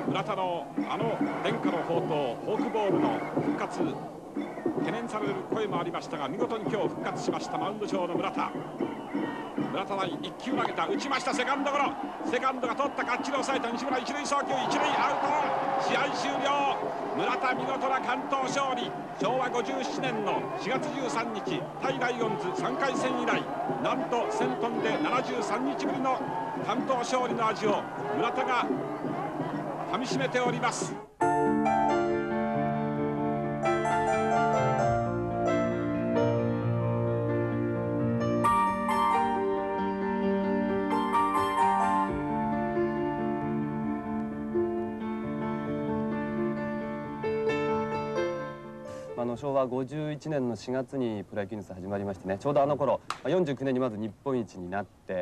村田の伝家の宝刀フォークボールの復活、懸念される声もありましたが、見事に今日復活しましたマウンド上の村田。村田は1球投げた、打ちました、セカンドゴロ。セカンドが取った、かっちり抑えた西村、一塁送球、一塁アウト。試合終了。村田見事な完投勝利。昭和57年の4月13日対ライオンズ3回戦以来、なんと1000トンで73日ぶりの完投勝利の味を村田がかみしめております。 昭和51年の4月にプロ野球ニュース始まりましてね、ちょうどあの頃49年にまず日本一になって、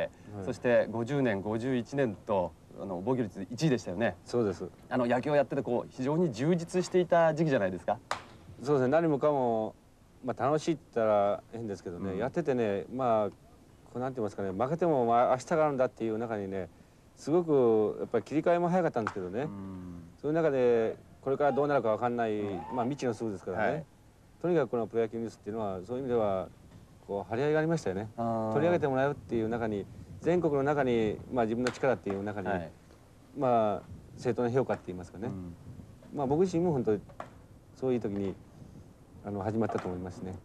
そして50年51年と防御率1位でしたよね。 そうです。 野球をやってて非常に充実していた時期じゃないですか。 そうですね。何もかも楽しいって言ったら変ですけどね、やっててね、なんて言いますかね、負けても明日があるんだっていう中にね、すごくやっぱり切り替えも早かったんですけどね、そういう中でこれからどうなるか分かんない、未知の数ですからね、とにかくこのプロ野球ニュースっていうのはそういう意味では張り合いがありましたよね。取り上げてもらうっていう中に、全国の中に自分の力っていう中に、正当な評価って言いますかね、僕自身も本当にそういう時に始まったと思いますね。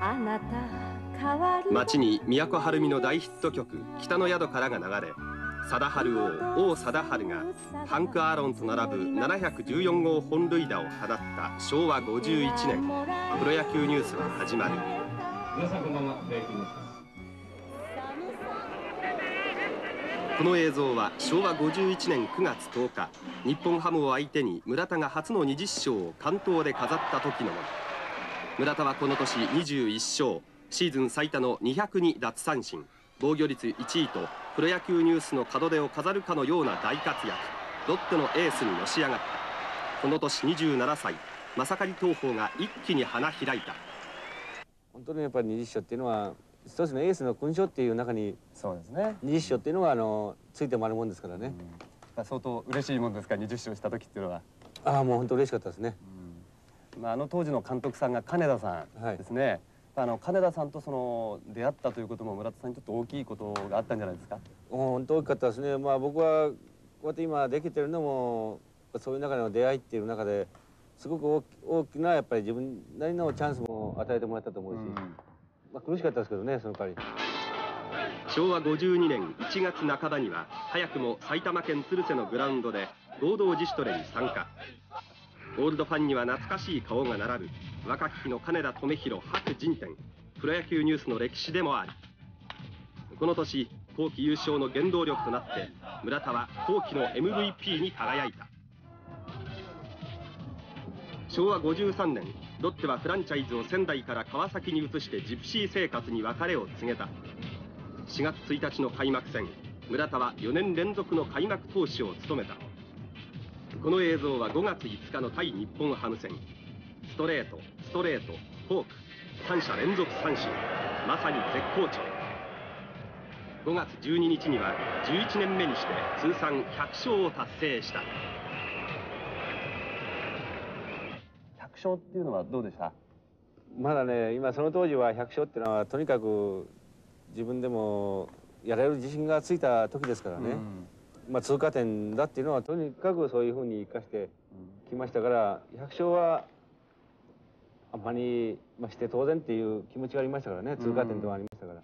街に都はるみの大ヒット曲「北の宿から」が流れ、貞治王貞治がハンク・アーロンと並ぶ714号本塁打を放った昭和51年、プロ野球ニュースは始まる。皆さんこんばんは。プロ野球ニュースです。この映像は昭和51年9月10日、日本ハムを相手に村田が初の20勝を完投で飾った時のもの。村田はこの年21勝、シーズン最多の202奪三振、防御率1位とプロ野球ニュースの門出を飾るかのような大活躍。ロッテのエースにのし上がった。この年27歳、マサカリ投法が一気に花開いた。 本当にやっぱり20勝っていうのは一つのエースの勲章っていう中に、 そうですね、 20勝っていうのはついてもあるもんですからね。 相当嬉しいもんですか、20勝した時っていうのは。 もう本当嬉しかったですね。 当時の監督さんが金田さんですね。金田さんと出会ったということも村田さんにとって大きいことがあったんじゃないですか。 本当大きかったですね。僕はこうやって今できてるのもそういう中での出会いっていう中ですごく大きなやっぱり自分なりのチャンスも与えてもらったと思うし、苦しかったですけどね、その代わり。 昭和52年1月半ばには早くも埼玉県鶴瀬のグラウンドで合同自主トレに参加。オールドファンには懐かしい顔が並ぶ若き日の金田留宏白人天、プロ野球ニュースの歴史でもある。この年後期優勝の原動力となって村田は後期の MVP に輝いた。昭和53年、ロッテはフランチャイズを仙台から川崎に移してジプシー生活に別れを告げた。4月1日の開幕戦、村田は4年連続の開幕投手を務めた。この映像は5月5日の対日本ハム戦。ストレート、フォーク、3者連続三振、まさに絶好調。5月12日には11年目にして通算100勝を達成した。 100勝っていうのはどうでした？ まだね、今その当時は100勝っていうのはとにかく自分でもやれる自信がついた時ですからね、通過点だっていうのはとにかくそういうふうに生かしてきましたから、100勝はあんまりして当然っていう気持ちがありましたからね、通過点ではありましたから。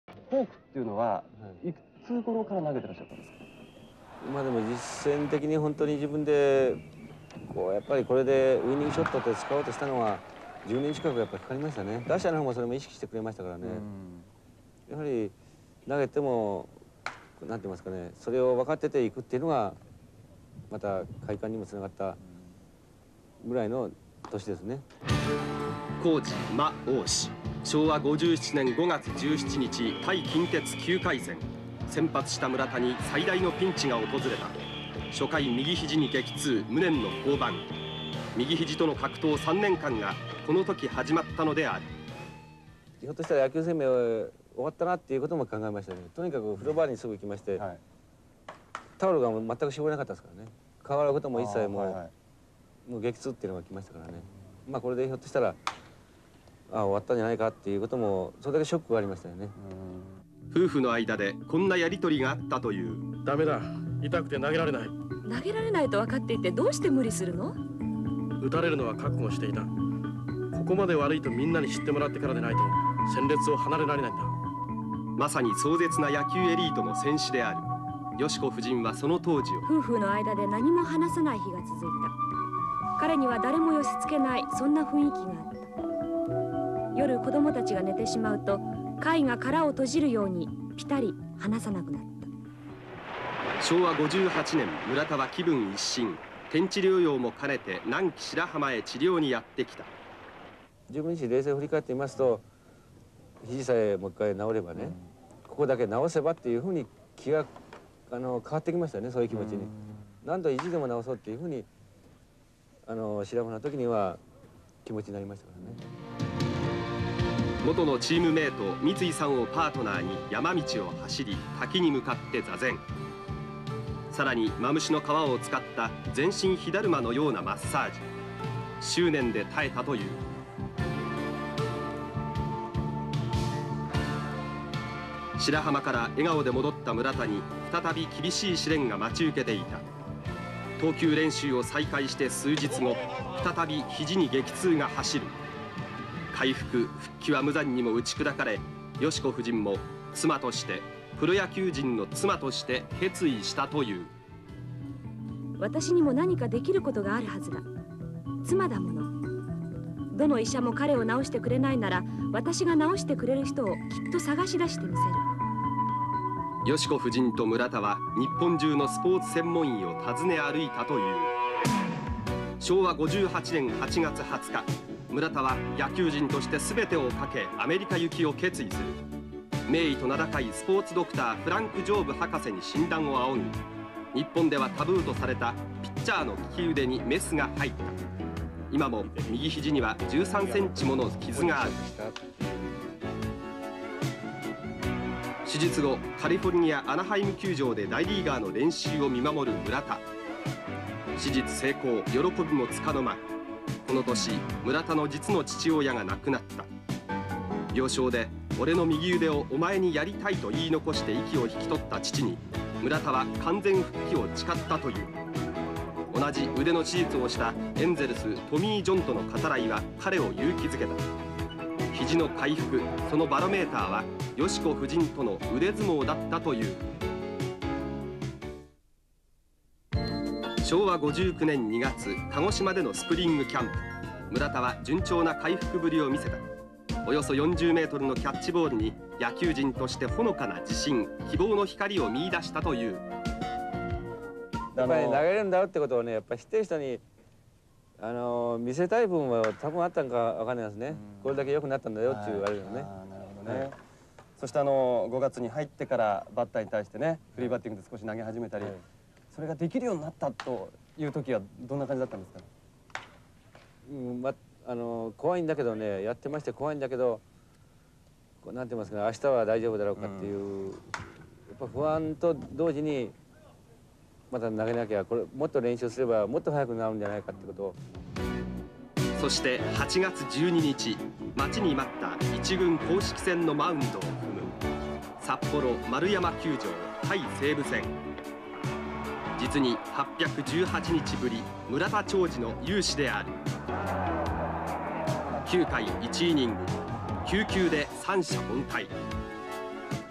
フォークっていうのはいくつ頃から投げてらっしゃったんですか？ まあでも実践的に本当に自分でこうやっぱりこれでウイニングショットって使おうとしたのは10年近くやっぱりかかりましたね。打者の方もそれも意識してくれましたからね。やはり投げてもなんて言いますかね、それを分かってていくっていうのがまた快感にもつながったぐらいの年ですね。 高知馬王子、昭和57年5月17日対近鉄9回戦、先発した村田に最大のピンチが訪れた。初回右肘に激痛、無念の降板。右肘との格闘3年間がこの時始まったのである。 ひょっとしたら野球生命終わったなっていうことも考えましたね。とにかく風呂場にすぐ行きまして、はい、タオルが全く絞れなかったですからね。変わることも一切もう激痛っていうのが来ましたからね。まあこれでひょっとしたら終わったんじゃないかっていうこともそれだけショックがありましたよね。 夫婦の間でこんなやり取りがあったという。 ダメだ、痛くて投げられない。 投げられないと分かっていてどうして無理するの？ 打たれるのは覚悟していた。ここまで悪いとみんなに知ってもらってからでないと戦列を離れられないんだ。 まさに壮絶な野球エリートの戦士である。よしこ夫人はその当時を夫婦の間で何も話さない日が続いた。彼には誰も寄せ付けないそんな雰囲気があった。夜子供たちが寝てしまうと貝が殻を閉じるようにピタリ話さなくなった。 昭和58年、村田は気分一新。天地療養も兼ねて南紀白浜へ治療にやってきた。 15日冷静を振り返ってみますと、肘さえもう一回治ればね、ここだけ治せばっていうふうに気が変わってきましたね。そういう気持ちに何度意地でも治そうっていうふうに白浜の時には気持ちになりましたからね。 元のチームメイト三井さんをパートナーに山道を走り、滝に向かって座禅。さらにマムシの皮を使った全身火だるまのようなマッサージ。執念で耐えたという。白浜から笑顔で戻った村田に再び厳しい試練が待ち受けていた。投球練習を再開して数日後、再び肘に激痛が走る。回復復帰は無残にも打ち砕かれ、よしこ夫人も妻として、プロ野球人の妻として決意したという。 私にも何かできることがあるはずだ。妻だもの。どの医者も彼を治してくれないなら、私が治してくれる人をきっと探し出してみせる。 よしこ夫人と村田は日本中のスポーツ専門医を訪ね歩いたという。昭和58年8月20日、村田は野球人として全てをかけアメリカ行きを決意する。名医と名高いスポーツドクターフランク・ジョーブ博士に診断を仰ぎ、日本ではタブーとされたピッチャーの利き腕にメスが入った。今も右肘には13センチもの傷がある。手術後、カリフォルニア・アナハイム球場で大リーガーの練習を見守る村田。手術成功、喜びもつかの間、この年村田の実の父親が亡くなった。病床で俺の右腕をお前にやりたいと言い残して息を引き取った父に村田は完全復帰を誓ったという。同じ腕の手術をしたエンゼルストミー・ジョンとの語らいは彼を勇気づけた。肘の回復、そのバロメーターはよしこ夫人との腕相撲だったという。昭和59年2月、鹿児島でのスプリングキャンプ、村田は順調な回復ぶりを見せた。およそ40メートルのキャッチボールに野球人としてほのかな自信、希望の光を見出したという。 やっぱり投げれるんだろうってことをね、やっぱり知ってる人に見せたい分は多分あったんかわかんないですね。これだけ良くなったんだよっていうあれだよね。 なるほどね。そして5月に入ってからバッターに対してね、フリーバッティングで少し投げ始めたり、それができるようになったという時はどんな感じだったんですかね。 怖いんだけどね、やってまして怖いんだけど、なんて言いますかね、明日は大丈夫だろうかっていう、やっぱ不安と同時にまた投げなきゃ、これもっと練習すればもっと早くなるんじゃないかってことを。 そして8月12日、待ちに待った一軍公式戦のマウンドを踏む札幌丸山球場対西武戦。実に818日ぶり、村田兆治の雄姿である。9回1イニング、9球で三者凡退。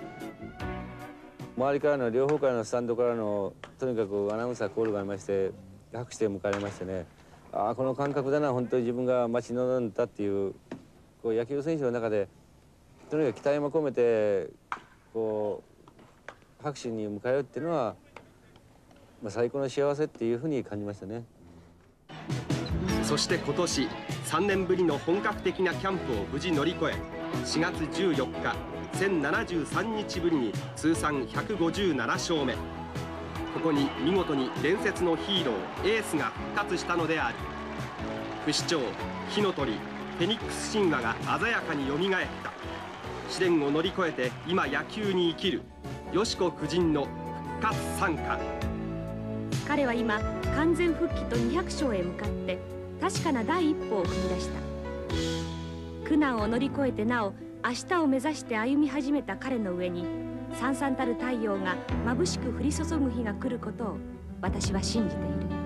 周りからの両方からのスタンドからのとにかくアナウンサーコールがありまして、拍手で迎えられましてね、ああこの感覚だな、本当に自分が待ち望んだっていう、こう野球選手の中でとにかく期待も込めてこう拍手に迎えるっていうのは、最高の幸せっていうふうに感じましたね。 そして今年3年ぶりの本格的なキャンプを無事乗り越え、4月14日1073日ぶりに通算157勝目。ここに見事に伝説のヒーローエースが復活したのである。不死鳥、火の鳥、フェニックス神話が鮮やかによみがえった。試練を乗り越えて今野球に生きるよしこ夫人の復活参加。 彼は今完全復帰と200勝へ向かって確かな第一歩を踏み出した。苦難を乗り越えてなお明日を目指して歩み始めた彼の上にさんさんたる太陽が眩しく降り注ぐ日が来ることを私は信じている。